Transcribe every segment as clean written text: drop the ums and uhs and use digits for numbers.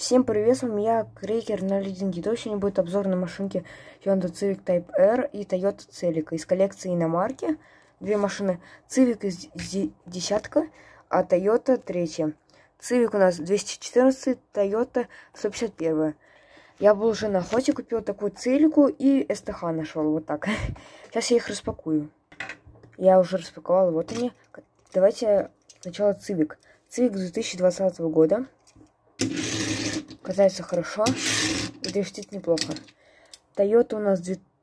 Всем привет, с вами я, Крекер на лидинге. Сегодня будет обзор на машинки Hyundai Civic Type R и Toyota Celica из коллекции иномарки. Две машины. Civic из десятка, а Toyota третья. Civic у нас 214, Toyota 151. Я был уже на охоте, купил такую Celica и СТХ нашел, вот так. Сейчас я их распакую. Я уже распаковал, вот они. Давайте сначала Civic. Civic 2020 года. Катается хорошо и дрифтит неплохо. Toyota у нас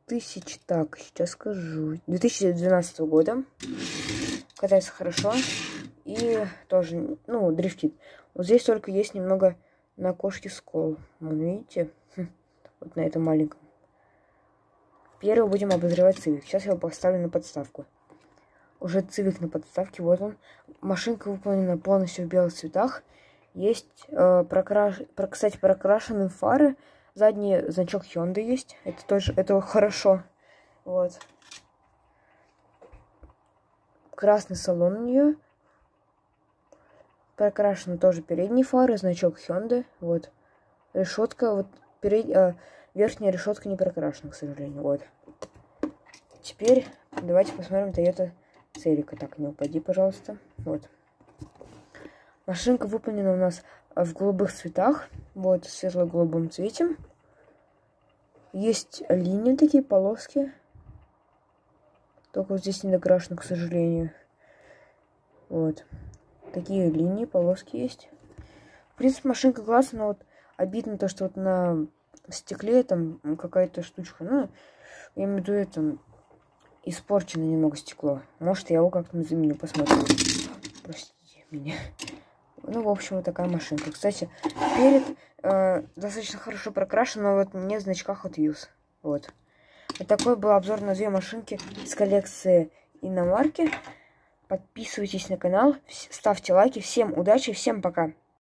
2012 года. Катается хорошо и тоже, дрифтит. Вот здесь только есть немного на окошке скол. Вон, видите? Вот на этом маленьком. Первый будем обозревать Civic. Сейчас я его поставлю на подставку. Уже Civic на подставке. Вот он. Машинка выполнена полностью в белых цветах. Есть, кстати, прокрашены фары. Задний значок Hyundai есть. Это тоже, это хорошо. Вот. Красный салон у нее. Прокрашены тоже передние фары. Значок Hyundai. Вот. Решетка. Вот верхняя решетка не прокрашена, к сожалению. Вот. Теперь давайте посмотрим Toyota Celica. Так, не упади, пожалуйста. Вот. Машинка выполнена у нас в голубых цветах. Вот, в светло-голубом цвете. Есть линии такие, полоски. Только вот здесь не докрашено, к сожалению. Вот. Такие линии, полоски есть. В принципе, машинка классная, но вот обидно то, что вот на стекле там какая-то штучка. Ну, я имею в виду, это испорчено немного стекло. Может, я его как-то заменю, посмотрим. Простите меня. Ну, в общем, вот такая машинка. Кстати, перед достаточно хорошо прокрашен, но вот нет значка Hot Wheels. Вот. Вот такой был обзор на две машинки из коллекции иномарки. Подписывайтесь на канал, ставьте лайки. Всем удачи, всем пока.